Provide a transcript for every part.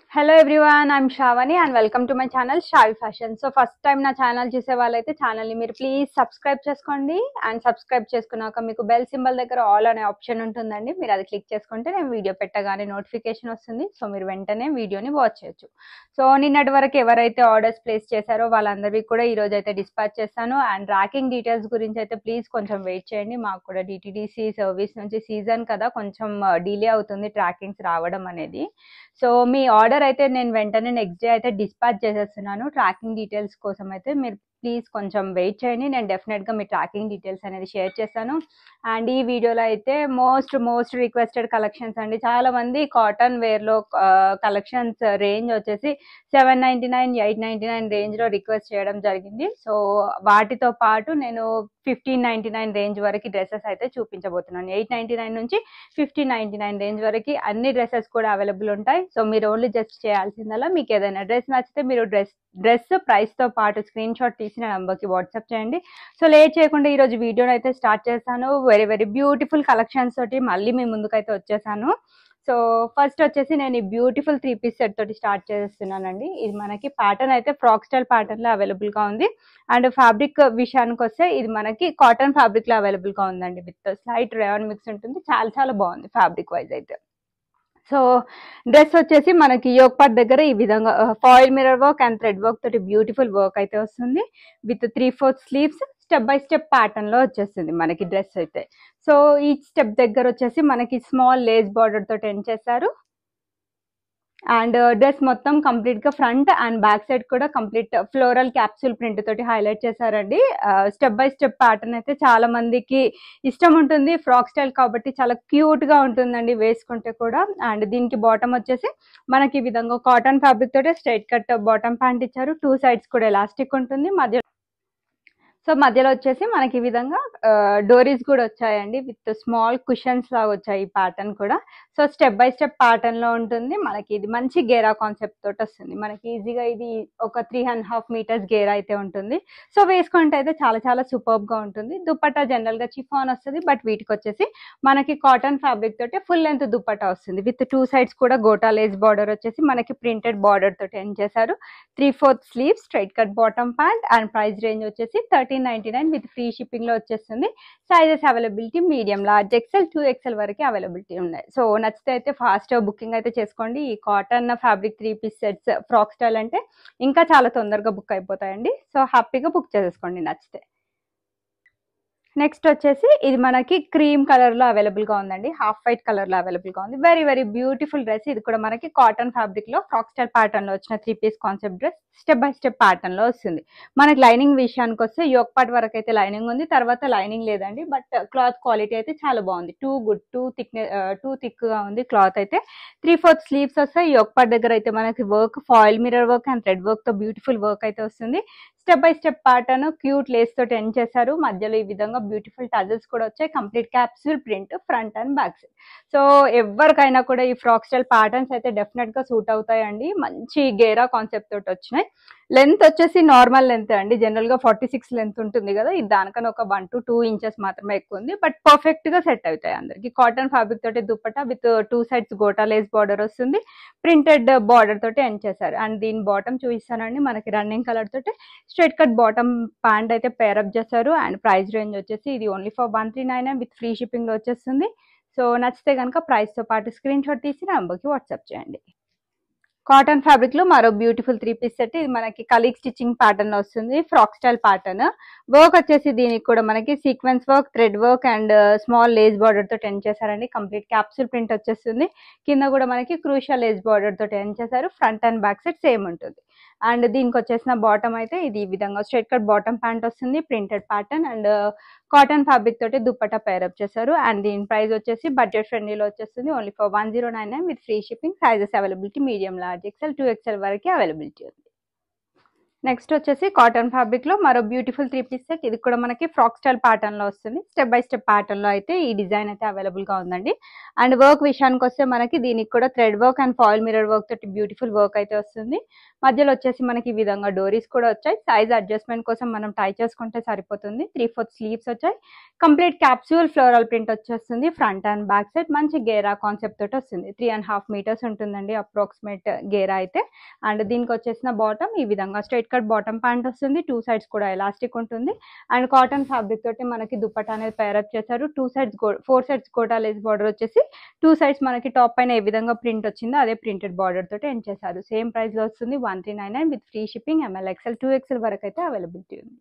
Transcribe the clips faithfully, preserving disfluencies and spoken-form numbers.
Hello everyone, I'm Shravani and welcome to my channel Shavi Fashion. So first time na channel chuse vallaithe channel ni meer please subscribe cheskondi and subscribe cheskunnaka meeku bell symbol daggara all ane option untundandi. Meer adi click cheskunte nenu video pettagane notification vastundi. So meer ventane video ni watch cheyochu. So ninnati varaku evaraithe orders place chesaro vallandariki kuda ee roju aithe dispatch chestanu and tracking details gurinchi aithe please koncham wait cheyandi. Maaku kuda D T D C service nunchi season kada koncham delay avutundi trackings raavadam anedi. So మీ order అయితే నేను వెంటనే next day అయితే dispatch చేసేస్తున్నాను. Tracking details కోసం అయితే మీరు please కొంచెం వెయిట్ చేయండి. నేను డెఫినెట్గా మీ ట్రాకింగ్ డీటెయిల్స్ అనేది షేర్ చేస్తాను. అండ్ ఈ వీడియోలో అయితే మోస్ట్ మోస్ట్ రిక్వెస్టెడ్ కలెక్షన్స్ అండి. చాలా మంది కాటన్ వేర్లో కలెక్షన్స్ రేంజ్ వచ్చేసి seven ninety nine eight ninety nine రేంజ్లో రిక్వెస్ట్ చేయడం జరిగింది. సో వాటితో పాటు నేను ఫిఫ్టీన్ నైంటీ నైన్ రేంజ్ వరకు డ్రెస్సెస్ అయితే చూపించబోతున్నాను. ఎయిట్ నైంటీ నైన్ నుంచి ఫిఫ్టీన్ నైంటీ నైన్ రేంజ్ వరకు అన్ని డ్రెస్సెస్ కూడా అవైలబుల్ ఉంటాయి. సో మీరు ఓన్లీ జస్ట్ చేయాల్సిందల్లా మీకు ఏదైనా డ్రెస్ నచ్చితే మీరు డ్రెస్ డ్రెస్ ప్రైస్తో పాటు స్క్రీన్ షాట్ తీసిన నెంబర్కి వాట్సాప్ చేయండి. సో లేట్ చేయకుండా ఈరోజు వీడియోని అయితే స్టార్ట్ చేస్తాను. వెరీ వెరీ బ్యూటిఫుల్ కలెక్షన్స్ తోటి మళ్ళీ మీ ముందుకైతే వచ్చేసాను. సో ఫస్ట్ వచ్చేసి నేను ఈ బ్యూటిఫుల్ త్రీ పీస్ సెట్ తోటి స్టార్ట్ చేస్తున్నానండి. ఇది మనకి ప్యాటర్న్ అయితే ఫ్రాక్ స్టైల్ ప్యాటర్న్ లో అవైలబుల్ గా ఉంది. అండ్ ఫ్యాబ్రిక్ విషయానికి వస్తే ఇది మనకి కాటన్ ఫ్యాబ్రిక్ లో అవైలబుల్ గా ఉందండి. విత్ స్లైట్ రేయాన్ మిక్స్ ఉంటుంది. చాలా చాలా బాగుంది ఫ్యాబ్రిక్ వైజ్ అయితే. సో డ్రెస్ వచ్చేసి మనకి యోక్ పార్ట్ దగ్గర ఈ విధంగా foil mirror work and thread work తోటి బ్యూటిఫుల్ వర్క్ అయితే వస్తుంది. With three fourth sleeves step by step pattern లో వచ్చేస్తుంది మనకి డ్రెస్ అయితే. సో ఈ స్టెప్ దగ్గర వచ్చేసి మనకి స్మాల్ లేస్ బార్డర్ తోటి ఎండ్ చేశారు. అండ్ డ్రెస్ మొత్తం కంప్లీట్ గా ఫ్రంట్ అండ్ బ్యాక్ సైడ్ కూడా కంప్లీట్ ఫ్లోరల్ క్యాప్సూల్ ప్రింట్ తోటి హైలైట్ చేశారండి. స్టెప్ బై స్టెప్ ప్యాటర్న్ అయితే చాలా మందికి ఇష్టం ఉంటుంది. ఫ్రాక్ స్టైల్ కాబట్టి చాలా క్యూట్ గా ఉంటుందండి వేసుకుంటే కూడా. అండ్ దీనికి బాటమ్ వచ్చేసి మనకి ఈ విధంగా కాటన్ ఫ్యాబ్రిక్ తోటి స్ట్రైట్ కట్ బాటమ్ ప్యాంట్ ఇచ్చారు. టూ సైడ్స్ కూడా ఎలాస్టిక్ ఉంటుంది. మధ్య సో మధ్యలో వచ్చేసి మనకి ఈ విధంగా డోరీస్ కూడా వచ్చాయండి. విత్ స్మాల్ కుషన్స్ లాగా వచ్చాయి ఈ ప్యాటర్న్ కూడా. So step by step pattern లో ఉంటుంది. మనకి ఇది మంచి గేరా కాన్సెప్ట్ తోటి వస్తుంది. మనకి ఈజీగా ఇది ఒక త్రీ అండ్ హాఫ్ మీటర్స్ గేరా అయితే ఉంటుంది. సో వేసుకుంటే అయితే చాలా చాలా సూపర్బ్ గా ఉంటుంది. దుపట్టా జనరల్ గా చిఫాన్ వస్తుంది. బట్ వీటికి వచ్చేసి మనకి కాటన్ ఫ్యాబ్రిక్ తోటి ఫుల్ లెంత్ దుపట్టా వస్తుంది. విత్ టూ సైడ్స్ కూడా గోటా లేస్ బార్డర్ వచ్చేసి మనకి ప్రింటెడ్ బార్డర్ తోటి ఎండ్ చేశారు. Three fourth sleeve straight cut bottom pant and price range వచ్చేసి thirteen ninety nine with free shipping లో వచ్చేస్తుంది. Sizes availability medium, large, XL, two XL వరకు availability ఉన్నాయి. సో నచ్చితే అయితే ఫాస్ట్ బుకింగ్ అయితే చేసుకోండి. ఈ cotton fabric three piece sets frock style అంటే ఇంకా చాలా తొందరగా బుక్ అయిపోతాయండి. సో హ్యాపీగా బుక్ చేసేసుకోండి నచ్చితే. నెక్స్ట్ వచ్చేసి ఇది మనకి క్రీమ్ కలర్ లో అవైలబుల్ గా ఉందండి. హాఫ్ వైట్ కలర్ లో అవైలబుల్ గా ఉంది. Very very beautiful dress. ఇది కూడా మనకి కాటన్ ఫ్యాబ్రిక్ లో ఫ్రాక్ స్టైల్ ప్యాటర్న్ లో వచ్చిన three piece concept dress. Step by step pattern లో వస్తుంది. మనకి లైనింగ్ విషయానికి వస్తే యోక్ పార్ట్ వరకు అయితే లైనింగ్ ఉంది. తర్వాత లైనింగ్ లేదండి. బట్ క్లాత్ క్వాలిటీ అయితే చాలా బాగుంది. Too good too thick too thick గా ఉంది క్లాత్ అయితే. త్రీ ఫోర్త్ స్లీవ్స్ వస్తాయి. యోక్ పార్ట్ దగ్గర అయితే మనకి work foil mirror work and thread work తో బ్యూటిఫుల్ వర్క్ అయితే వస్తుంది. Step by step pattern cute lace తోటి ఎండ్ చేశారు. మధ్యలో ఈ విధంగా బ్యూటిఫుల్ టజల్స్ కూడా వచ్చాయి. Complete capsule print front and back side. So ఎవరికైనా కూడా ఈ ఫ్రాక్ స్టైల్ ప్యాటర్న్స్ అయితే డెఫినెట్ గా సూట్ అవుతాయండి. మంచి గేరా కాన్సెప్ట్ తోటి వచ్చినాయి. లెంత్ వచ్చేసి నార్మల్ లెంత్ అండి. జనరల్ గా ఫార్టీ సిక్స్ లెంత్ ఉంటుంది కదా. ఇది దానికన్నా ఒక వన్ టు టూ ఇంచెస్ మాత్రమే ఎక్కువ ఉంది. బట్ పర్ఫెక్ట్ గా సెట్ అవుతాయి అందరికి. కాటన్ ఫ్యాబ్రిక్ తోటి dupatta with two sides gota lace border వస్తుంది. ప్రింటెడ్ బార్డర్ తోటి ఎండ్ చేశారు. అండ్ దీని బాటమ్ చూపిస్తానండి. మనకి రన్నింగ్ కలర్ తోటి స్ట్రైట్ కట్ బాటమ్ ప్యాంట్ అయితే పేరప్ చేశారు. అండ్ ప్రైస్ రేంజ్ వచ్చేసి ఇది only for one three nine with free shipping లో వచ్చేస్తుంది. సో నచ్చితే కనుక ప్రైస్ తో పాటు స్క్రీన్ షాట్ తీసి నెంబర్కి వాట్సాప్ చేయండి. కాటన్ ఫ్యాబ్రిక్ లో మరో బ్యూటిఫుల్ త్రీ పీస్ సెట్. ఇది మనకి కలీగ్ స్టిచ్చింగ్ ప్యాటర్న్ వస్తుంది. ఫ్రాక్ స్టైల్ ప్యాటర్న్ వర్క్ వచ్చేసి దీనికి కూడా మనకి sequence work, thread work and small lace border తో ఎండ్ చేశారండి. కంప్లీట్ క్యాప్సూల్ ప్రింట్ వచ్చేస్తుంది. కింద కూడా మనకి క్రూషియల్ లేస్ బార్డర్ తో ఎండ్ చేశారు. Front and back side same ఉంటుంది. అండ్ దీనికి వచ్చేసిన బాటమ్ అయితే ఇది ఈ విధంగా స్ట్రైట్ కట్ బాటమ్ ప్యాంట్ వస్తుంది. Printed pattern and cotton fabric తోటి దుపట్టా పేరప్ చేశారు. అండ్ దీని ప్రైస్ వచ్చేసి బడ్జెట్ ఫ్రెండ్లీలో వచ్చేస్తుంది. Only for one zero nine nine with free shipping. Sizes availability medium, large, XL, two XL వరకు అవైలబిలిటీ ఉంది. నెక్స్ట్ వచ్చేసి కాటన్ ఫ్యాబ్రిక్ లో మరో బ్యూటిఫుల్ త్రీ పీస్ సెట్. ఇది కూడా మనకి ఫ్రాక్ స్టైల్ ప్యాటర్న్ లో వస్తుంది. స్టెప్ బై స్టెప్ ప్యాటర్న్ లో అయితే ఈ డిజైన్ అయితే అవైలబుల్ గా ఉందండి. అండ్ వర్క్ విషయానికి వస్తే మనకి దీనికి కూడా thread work and foil mirror work తోటి బ్యూటిఫుల్ వర్క్ అయితే వస్తుంది. మధ్యలో వచ్చేసి మనకి ఈ విధంగా డోరీస్ కూడా వచ్చాయి. సైజ్ అడ్జస్ట్మెంట్ కోసం మనం టై చేసుకుంటే సరిపోతుంది. త్రీ ఫోర్త్ స్లీవ్స్ వచ్చాయి. కంప్లీట్ క్యాప్సూల్ ఫ్లోరల్ ప్రింట్ వచ్చేస్తుంది. ఫ్రంట్ అండ్ బ్యాక్ సైడ్ మంచి గేరా కాన్సెప్ట్ తోటి వస్తుంది. త్రీ అండ్ హాఫ్ మీటర్స్ ఉంటుందండి అప్రాక్సిమేట్ గేరా అయితే. అండ్ దీనికి వచ్చేసిన బాటమ్ ఈ విధంగా స్ట్రైట్ కట్ బాటమ్ ప్యాంట్ వస్తుంది. టూ సైడ్స్ కూడా ఎలాస్టిక్ ఉంటుంది. అండ్ కాటన్ ఫ్యాబ్రిక్ తోటి మనకి దుపట్టా అనేది పేరప్ చేశారు. Two sides four sides gota lace border వచ్చేసి టూ సైడ్స్ మనకి టాప్ పైన ఏ విధంగా ప్రింట్ వచ్చిందో అదే ప్రింటెడ్ బార్డర్ తోటి ఎండ్ చేశారు. సేమ్ ప్రైస్ లో వస్తుంది one three nine nine with free shipping. M L XL two XL వరకు అయితే అవైలబిలిటీ ఉంది.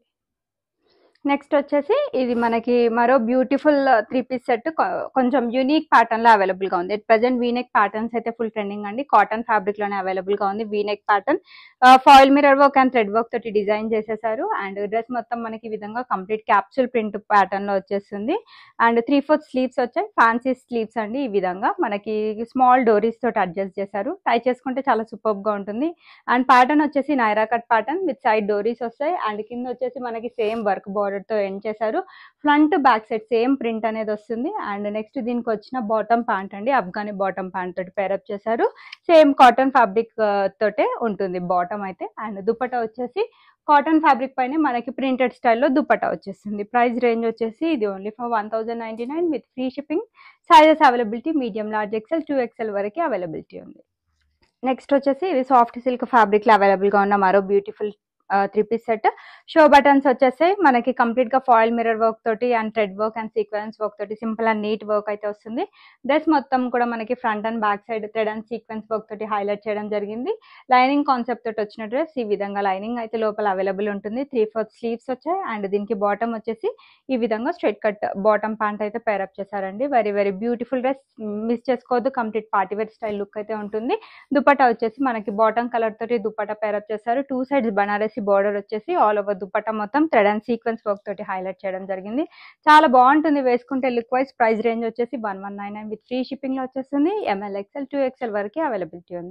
నెక్స్ట్ వచ్చేసి ఇది మనకి మరో బ్యూటిఫుల్ త్రీ పీస్ సెట్ కొంచెం యూనిక్ ప్యాటర్న్ లో అవైలబుల్ గా ఉంది. ఎట్ ప్రెసెంట్ వీనెక్ ప్యాటర్న్స్ అయితే ఫుల్ ట్రెండింగ్ అండి. కాటన్ ఫ్యాబ్రిక్ లోనే అవైలబుల్ గా ఉంది. V neck pattern foil mirror work and thread work తోటి డిజైన్ చేసేసారు. అండ్ డ్రెస్ మొత్తం మనకి ఈ విధంగా కంప్లీట్ క్యాప్సూల్ ప్రింట్ ప్యాటర్న్ లో వచ్చేస్తుంది. అండ్ త్రీ ఫోర్త్ స్లీవ్స్ వచ్చాయి. ఫ్యాన్సీ స్లీవ్స్ అండి. ఈ విధంగా మనకి స్మాల్ డోరీస్ తోటి అడ్జస్ట్ చేశారు. టై చేసుకుంటే చాలా సూపర్ గా ఉంటుంది. అండ్ ప్యాటర్న్ వచ్చేసి Naira cut pattern with side డోరీస్ వస్తాయి. అండ్ కింద వచ్చేసి మనకి సేమ్ వర్క్ బార్డర్ తో ఎండ్ చేశారు. Front back side same print అనేది వస్తుంది. అండ్ నెక్స్ట్ దీనికి వచ్చిన బాటమ్ ప్యాంట్ అండి. అఫ్ఘానీ బాటమ్ ప్యాంట్ తోటి పేరప్ చేశారు. సేమ్ కాటన్ ఫ్యాబ్రిక్ తోటే ఉంటుంది బాటమ్ అయితే. అండ్ దుపట్టా వచ్చేసి కాటన్ ఫ్యాబ్రిక్ పైన మనకి ప్రింటెడ్ స్టైల్లో దుపట్టా వచ్చేస్తుంది. ప్రైస్ రేంజ్ వచ్చేసి ఇది only for one thousand ninety nine with free shipping. Sizes availability medium large XL two XL వరకు అవైలబిలిటీ ఉంది. నెక్స్ట్ వచ్చేసి ఇది సాఫ్ట్ సిల్క్ ఫ్యాబ్రిక్ లో అవైలబుల్ గా ఉన్న మరో beautiful three piece set. Show buttons వచ్చేసి మనకి కంప్లీట్ గా ఫాయిల్ మిరర్ వర్క్ తోటి and thread work and sequence work తోటి సింపుల్ అండ్ నీట్ వర్క్ అయితే వస్తుంది. డ్రెస్ మొత్తం కూడా మనకి front and back side thread and sequence work తోటి హైలైట్ చేయడం జరిగింది. లైనింగ్ కాన్సెప్ట్ తోటి వచ్చిన డ్రెస్ ఈ విధంగా లైనింగ్ అయితే లోపల అవైలబుల్ ఉంటుంది. త్రీ ఫోర్త్ స్లీవ్స్ వచ్చాయి. అండ్ దీనికి బాటమ్ వచ్చేసి ఈ విధంగా స్ట్రైట్ కట్ బాటమ్ ప్యాంట్ అయితే పేరప్ చేశారండి. Very very beautiful dress. Miss చేసుకోవద్దు. కంప్లీట్ పార్టీవేర్ స్టైల్ లుక్ అయితే ఉంటుంది. దుపట్టా వచ్చేసి మనకి బాటమ్ కలర్ తోటి దుపట్టా పేరప్ చేశారు. టూ సైడ్స్ బనారసి బోర్డర్ వచ్చేసి ఆల్ ఓవర్ దుపట్టా మొత్తం థ్రెడ్ అండ్ సీక్వెన్స్ వర్క్ తోటి హైలైట్ చేయడం జరిగింది. చాలా బాగుంటుంది వేసుకుంటే లుక్ వైజ్. ప్రైస్ రేంజ్ వచ్చేసి one one nine nine with free shipping లో వచ్చేస్తుంది. ఎంఎల్ ఎక్స్ఎల్ టూ ఎక్స్ఎల్ వరకు అవైలబిలిటీ ఉంది.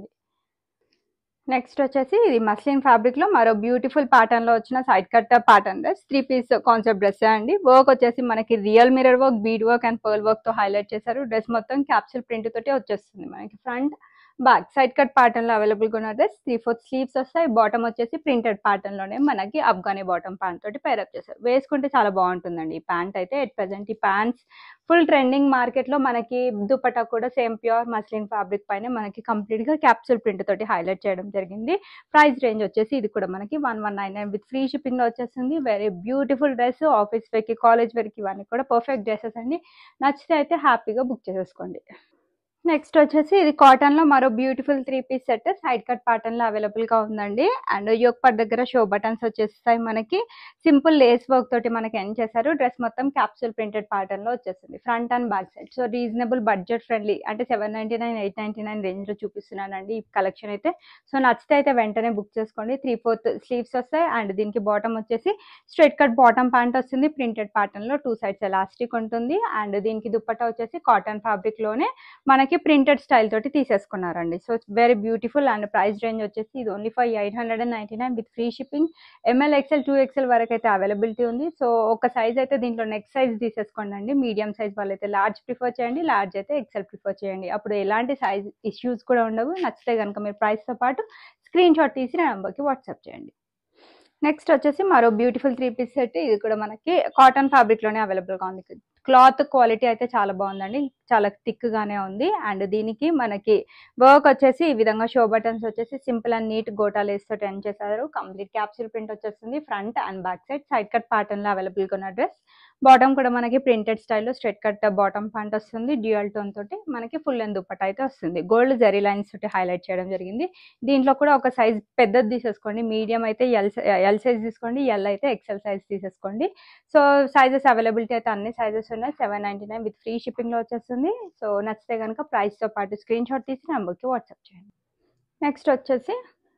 నెక్స్ట్ వచ్చేసి ఇది మస్లిన్ ఫ్యాబ్రిక్ లో మరో బ్యూటిఫుల్ ప్యాటర్న్ లో వచ్చిన side cut pattern dress. Three piece concept dress అండి. వర్క్ వచ్చేసి మనకి real mirror work, bead work and pearl work తో హైలైట్ చేశారు. డ్రెస్ మొత్తం క్యాప్సూల్ ప్రింట్ తోటి వచ్చేస్తుంది. మనకి front back side cut pattern లో అవైలబుల్ గా ఉన్న డ్రెస్. త్రీ ఫోర్త్ స్లీవ్స్ వస్తాయి. బాటమ్ వచ్చేసి ప్రింటెడ్ ప్యాటర్న్ లోనే మనకి అఫ్ఘానీ బాటమ్ ప్యాంట్ తోటి పేరప్ చేశారు. వేసుకుంటే చాలా బాగుంటుందండి ఈ ప్యాంట్ అయితే. ఎట్ ప్రెసెంట్ ఈ ప్యాంట్స్ ఫుల్ ట్రెండింగ్. మార్కెట్ లో మనకి దుపట్టా కూడా సేమ్ ప్యూర్ మస్లిన్ ఫ్యాబ్రిక్ పైన మనకి కంప్లీట్ గా క్యాప్సూల్ ప్రింట్ తోటి హైలైట్ చేయడం జరిగింది. ప్రైస్ రేంజ్ వచ్చేసి ఇది కూడా మనకి one one nine nine with free shipping లో వచ్చేస్తుంది. Very beautiful dress. Office wear కి, కాలేజ్ వేర్ కి ఇవన్నీ కూడా పర్ఫెక్ట్ డ్రెస్సెస్ అండి. నచ్చితే అయితే హ్యాపీగా బుక్ చేసేసుకోండి. నెక్స్ట్ వచ్చేసి ఇది కాటన్ లో మరో beautiful three piece set. Side cut pattern లో అవైలబుల్ గా ఉందండి. అండ్ యోక్ పార్ట్ దగ్గర షో బటన్స్ వచ్చేస్తాయి. మనకి సింపుల్ లేస్ వర్క్ తోటి మనకి ఎండ్ చేశారు. డ్రెస్ మొత్తం క్యాప్సూల్ ప్రింటెడ్ ప్యాటర్న్ లో వచ్చేస్తుంది. Front and back side. So reasonable budget friendly అంటే seven ninety nine eight ninety nine range లో చూపిస్తున్నానండి ఈ కలెక్షన్ అయితే. సో నచ్చితే అయితే వెంటనే బుక్ చేసుకోండి. త్రీ ఫోర్త్ స్లీవ్స్ వస్తాయి. అండ్ దీనికి బాటమ్ వచ్చేసి స్ట్రైట్ కట్ బాటమ్ ప్యాంట్ వస్తుంది. ప్రింటెడ్ ప్యాటర్న్ లో టూ సైడ్స్ ఎలాస్టిక్ ఉంటుంది. అండ్ దీనికి దుపట్టా వచ్చేసి కాటన్ ఫ్యాబ్రిక్ లోనే మనకి ప్రింటెడ్ స్టైల్ తోటి తీసేసుకున్నారండి. So very beautiful. And price range వచ్చేసి ఇది only for eight hundred and ninety nine with free shipping. M L XL two XL వరకు అయితే అవైలబిలిటీ ఉంది. సో ఒక సైజ్ అయితే దీంట్లో నెక్స్ట్ సైజ్ తీసేసుకోండి అండి. మీడియం సైజ్ వాళ్ళైతే లార్జ్ ప్రిఫర్ చేయండి. లార్జ్ అయితే ఎక్స్ఎల్ ప్రిఫర్ చేయండి. అప్పుడు ఎలాంటి సైజ్ ఇష్యూస్ కూడా ఉండవు. నచ్చితే కనుక మీరు ప్రైస్తో పాటు స్క్రీన్ షాట్ తీసి నా నెంబర్కి వాట్సాప్ చేయండి. నెక్స్ట్ వచ్చేసి మరో బ్యూటిఫుల్ త్రీ పీస్ సెట్. ఇది కూడా మనకి కాటన్ ఫ్యాబ్రిక్ లోనే అవైలబుల్ గా ఉంది. క్లాత్ క్వాలిటీ అయితే చాలా బాగుందండి. చాలా థిక్ గానే ఉంది. అండ్ దీనికి మనకి వర్క్ వచ్చేసి ఈ విధంగా షో బటన్స్ వచ్చేసి simple and neat gota lace తో టెన్ చేశారు. కంప్లీట్ క్యాప్సూల్ ప్రింట్ వచ్చేస్తుంది. Front and back side side cut pattern లో అవైలబుల్ గా ఉన్న డ్రెస్. బాటమ్ కూడా మనకి ప్రింటెడ్ స్టైల్లో స్ట్రైట్ కట్ బాటమ్ ప్యాంట్ వస్తుంది. డ్యూయల్ టోన్ తోటి మనకి ఫుల్ అండ్ దుపట్టా అయితే వస్తుంది. గోల్డ్ జరీ లైన్స్ తోటి హైలైట్ చేయడం జరిగింది. దీంట్లో కూడా ఒక సైజ్ పెద్దది తీసేసుకోండి. మీడియం అయితే ఎల్ ఎల్ సైజ్ తీసుకోండి. ఎల్ అయితే ఎక్సెల్ సైజ్ తీసేసుకోండి. సో సైజెస్ అవైలబిలిటీ అయితే అన్ని సైజెస్ ఉన్నాయి. Seven ninety nine with free shipping లో వచ్చేస్తుంది. సో నచ్చితే కనుక ప్రైస్ తో పాటు స్క్రీన్ షాట్ తీసి నెంబర్కి వాట్సాప్ చేయండి. నెక్స్ట్ వచ్చేసి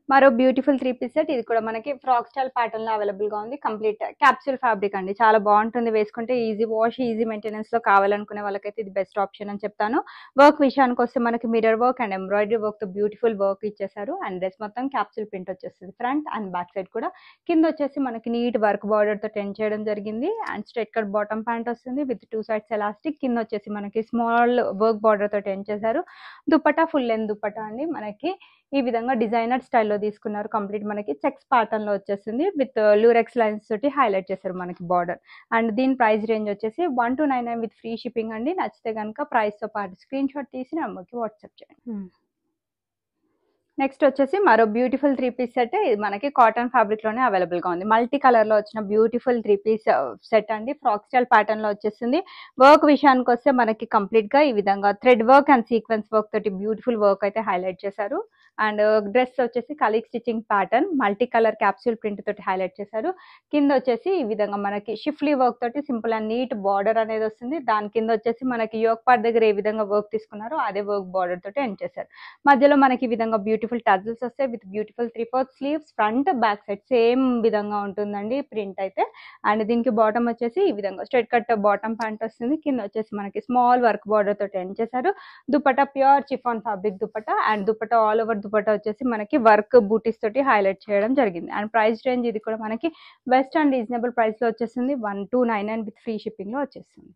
మరో బ్యూటిఫుల్ త్రీ పీస్ సెట్. ఇది కూడా మనకి ఫ్రాక్ స్టైల్ ప్యాటర్న్ లో అవైలబుల్ గా ఉంది. కంప్లీట్ క్యాప్సూల్ ఫ్యాబ్రిక్ అండి, చాలా బాగుంటుంది వేసుకుంటే. ఈజీ వాష్, ఈజీ మెయింటెనెన్స్ లో కావాలనుకునే వాళ్ళకైతే ఇది బెస్ట్ ఆప్షన్ అని చెప్తాను. వర్క్ విషయానికి వస్తే మనకి mirror work and embroidery work తో బ్యూటిఫుల్ వర్క్ ఇచ్చేసారు. అండ్ డ్రెస్ మొత్తం క్యాప్సూల్ ప్రింట్ వచ్చేస్తుంది ఫ్రంట్ అండ్ బ్యాక్ సైడ్ కూడా. కింద వచ్చేసి మనకి నీట్ వర్క్ బార్డర్ తో టెన్ చేయడం జరిగింది. And straight cut bottom pant వస్తుంది విత్ టూ సైడ్స్ ఎలాస్టిక్. కింద వచ్చేసి మనకి స్మాల్ వర్క్ బార్డర్ తో టెన్ చేశారు. దుపట్టా ఫుల్ లెంత్ దుపట్టా అండి, మనకి ఈ విధంగా డిజైనర్ స్టైల్లో తీసుకున్నారు. కంప్లీట్ మనకి చెక్స్ ప్యాటర్న్ లో వచ్చేసింది విత్ లూరెక్స్ లైన్స్ తోటి హైలైట్ చేశారు మనకి బార్డర్. అండ్ దీని ప్రైస్ రేంజ్ వచ్చేసి one two nine nine with free shipping అండి. నచ్చితే కనుక ప్రైస్ తో పాటు స్క్రీన్ షాట్ తీసి నెంబర్కి వాట్సాప్ చేయండి. నెక్స్ట్ వచ్చేసి మరో బ్యూటిఫుల్ త్రీ పీస్ సెట్. ఇది మనకి కాటన్ ఫ్యాబ్రిక్ లోనే అవైలబుల్ గా ఉంది. మల్టీ కలర్ లో వచ్చిన బ్యూటిఫుల్ త్రీ పీస్ సెట్ అండి. ఫ్రాక్ స్టైల్ ప్యాటర్న్ లో వచ్చేసింది. వర్క్ విషయానికి వస్తే మనకి కంప్లీట్ గా ఈ విధంగా thread work and sequence work తోటి బ్యూటిఫుల్ వర్క్ అయితే హైలైట్ చేశారు. అండ్ డ్రెస్ వచ్చేసి కలీగ్ stitching pattern multi colour capsule print తోటి హైలైట్ చేశారు. కింద వచ్చేసి ఈ విధంగా మనకి షిఫ్లీ వర్క్ తోటి సింపుల్ అండ్ నీట్ బార్డర్ అనేది వస్తుంది. దాని కింద వచ్చేసి మనకి యోక్ పార్ట్ దగ్గర ఏ విధంగా వర్క్ తీసుకున్నారో అదే వర్క్ బార్డర్ తోటి ఎండ్ చేశారు. మధ్యలో మనకి ఈ విధంగా బ్యూటిఫుల్ టజల్స్ వస్తాయి with beautiful three fourth sleeves. Front back side same విధంగా ఉంటుందండి ప్రింట్ అయితే. అండ్ దీనికి బాటమ్ వచ్చేసి ఈ విధంగా స్ట్రైట్ కట్ బాటమ్ ప్యాంట్ వస్తుంది. కింద వచ్చేసి మనకి స్మాల్ వర్క్ బార్డర్ తోటి ఎండ్ చేశారు. Dupatta pure chiffon fabric dupatta. And dupatta all over dupatta వచ్చేసి మనకి వర్క్ బూటీస్ తోటి హైలైట్ చేయడం జరిగింది. అండ్ ప్రైస్ రేంజ్ ఇది కూడా మనకి బెస్ట్ అండ్ రీజనబుల్ ప్రైస్ లో వచ్చేసింది. One two nine nine with free shipping లో వచ్చేస్తుంది.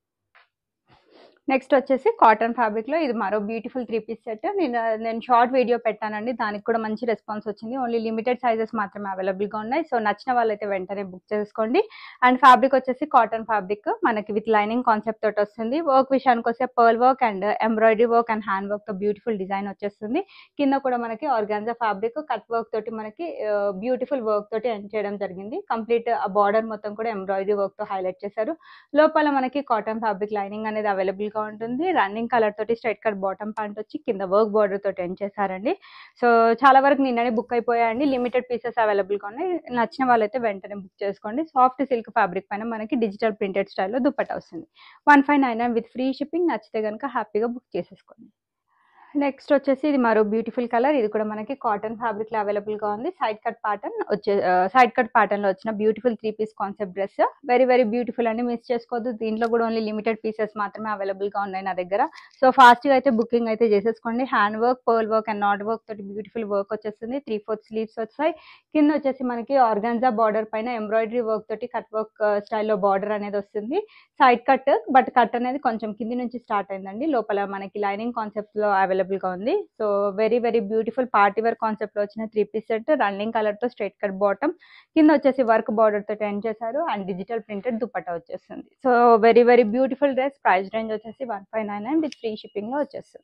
నెక్స్ట్ వచ్చేసి కాటన్ ఫ్యాబ్రిక్ లో ఇది మరో బ్యూటిఫుల్ త్రీ పీస్ సెట్. నేను నేను షార్ట్ వీడియో పెట్టానండి, దానికి కూడా మంచి రెస్పాన్స్ వచ్చింది. ఓన్లీ లిమిటెడ్ సైజెస్ మాత్రమే అవైలబుల్ గా ఉన్నాయి. సో నచ్చిన వాళ్ళైతే వెంటనే బుక్ చేసుకోండి. అండ్ ఫ్యాబ్రిక్ వచ్చేసి కాటన్ ఫ్యాబ్రిక్ మనకి విత్ లైనింగ్ కాన్సెప్ట్ తోటి వస్తుంది. వర్క్ విషయానికి వస్తే pearl work and embroidery work and hand work తో బ్యూటిఫుల్ డిజైన్ వచ్చేస్తుంది. కింద కూడా మనకి ఆర్గాన్జా ఫ్యాబ్రిక్ కట్ వర్క్ తోటి మనకి బ్యూటిఫుల్ వర్క్ తోటి ఎండ్ చేయడం జరిగింది. కంప్లీట్ ఆ బార్డర్ మొత్తం కూడా ఎంబ్రాయిడరీ వర్క్ తో హైలైట్ చేశారు. లోపల మనకి కాటన్ ఫ్యాబ్రిక్ లైనింగ్ అనేది అవైలబుల్ గా ఉంటుంది. రన్నింగ్ కలర్ తోటి స్ట్రైట్ కట్ బాటమ్ ప్యాంట్ వచ్చి కింద వర్క్ బార్డర్ తోటి ఎండ్ చేశారండి. సో చాలా వరకు నిన్ననే బుక్ అయిపోయాయండి. లిమిటెడ్ పీసెస్ అవైలబుల్ గా ఉన్నాయి. నచ్చిన వాళ్ళైతే వెంటనే బుక్ చేసుకోండి. సాఫ్ట్ సిల్క్ ఫ్యాబ్రిక్ పైన మనకి డిజిటల్ ప్రింటెడ్ స్టైల్లో దుపట్టా వస్తుంది. One five nine nine with free shipping. నచ్చితే కనుక హ్యాపీగా బుక్ చేసేసుకోండి. నెక్స్ట్ వచ్చేసి ఇది మరో బ్యూటిఫుల్ కలర్. ఇది కూడా మనకి కాటన్ ఫ్యాబ్రిక్ లో అవైలబుల్ గా ఉంది. సైడ్ కట్ ప్యాటర్న్ వచ్చే సైడ్ కట్ ప్యాటర్న్ లో వచ్చిన beautiful three piece concept dress. Very very beautiful అండి, మిస్ చేసుకోవద్దు. దీంట్లో కూడా ఓన్లీ లిమిటెడ్ పీసెస్ మాత్రమే అవైలబుల్ గా ఉన్నాయి నా దగ్గర. సో ఫాస్ట్ గా అయితే బుకింగ్ అయితే చేసేసుకోండి. Hand work, pearl work and knot work తోటి బ్యూటిఫుల్ వర్క్ వచ్చేస్తుంది. త్రీ ఫోర్త్ స్లీవ్స్ వచ్చాయి. కింద వచ్చేసి మనకి ఆర్గాన్జా బార్డర్ పైన ఎంబ్రాయిడరీ వర్క్ తోటి కట్ వర్క్ స్టైల్లో బార్డర్ అనేది వస్తుంది. సైడ్ కట్, బట్ కట్ అనేది కొంచెం కింది నుంచి స్టార్ట్ అయిందండి. లోపల మనకి లైనింగ్ కాన్సెప్ట్ లో అవైలబుల్ గా ఉంది. So very very beautiful party wear concept లో వచ్చిన three piece set. Running colour తో స్ట్రైట్ కట్ బాటమ్, కింద వచ్చేసి వర్క్ బార్డర్ తో ఎండ్ చేశారు. అండ్ డిజిటల్ ప్రింటెడ్ దుపట్టా వచ్చేస్తుంది. So very very beautiful dress. Price range వచ్చేసి one five nine nine with free shipping లో వచ్చేస్తుంది.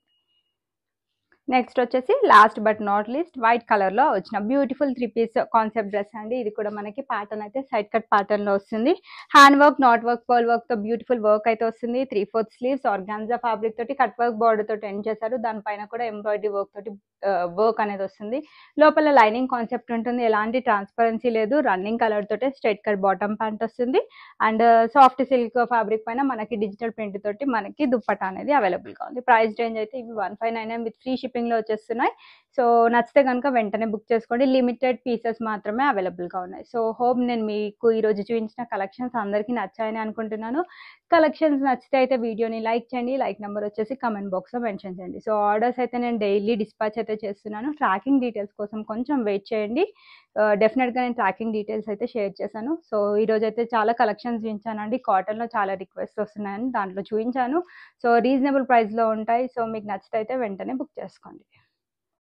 నెక్స్ట్ వచ్చేసి last but not least white colour లో వచ్చిన beautiful three piece concept dress అండి. ఇది కూడా మనకి ప్యాటర్న్ అయితే సైడ్ కట్ ప్యాటర్న్ లో వస్తుంది. Hand work, knot work, pearl work తో బ్యూటిఫుల్ వర్క్ అయితే వస్తుంది. Three fourth sleeves organza fabric తోటి కట్ వర్క్ బార్డర్ తోటి ఎండ్ చేశారు. దానిపైన కూడా ఎంబ్రాయిడరీ వర్క్ తోటి వర్క్ అనేది వస్తుంది. లోపల లైనింగ్ కాన్సెప్ట్ ఉంటుంది. ఎలాంటి ట్రాన్స్పరెన్సీ లేదు. రన్నింగ్ కలర్ తోటి స్ట్రైట్ కట్ బాటమ్ ప్యాంట్ వస్తుంది. అండ్ సాఫ్ట్ సిల్క్ ఫ్యాబ్రిక్ పైన మనకి డిజిటల్ ప్రింట్ తోటి మనకి దుపట్టా అనేది అవైలబుల్ గా ఉంది. ప్రైస్ రేంజ్ అయితే ఇవి one five nine nine with free shipping లో వచ్చేస్తున్నాయి. సో నచ్చితే కనుక వెంటనే బుక్ చేసుకోండి. లిమిటెడ్ పీసెస్ మాత్రమే అవైలబుల్ గా ఉన్నాయి. సో హోప్ నేను మీకు ఈ రోజు చూపించిన కలెక్షన్స్ అందరికీ నచ్చాయని అనుకుంటున్నాను. కలెక్షన్స్ నచ్చితే అయితే వీడియోని లైక్ చేయండి. లైక్ నెంబర్ వచ్చేసి కమెంట్ బాక్స్ లో మెన్షన్ చేయండి. సో ఆర్డర్స్ అయితే నేను డైలీ డిస్పాచ్ అయితే చేస్తున్నాను. ట్రాకింగ్ డీటెయిల్స్ కోసం కొంచెం వెయిట్ చేయండి. డెఫినెట్ గా నేను ట్రాకింగ్ డీటెయిల్స్ అయితే షేర్ చేశాను. సో ఈ రోజు అయితే చాలా కలెక్షన్స్ చూపించానండి. కాటన్ లో చాలా రిక్వెస్ట్ వస్తున్నాయని దాంట్లో చూపించాను. సో రీజనబుల్ ప్రైస్ లో ఉంటాయి. సో మీకు నచ్చితే అయితే వెంటనే బుక్ చేసుకోండి.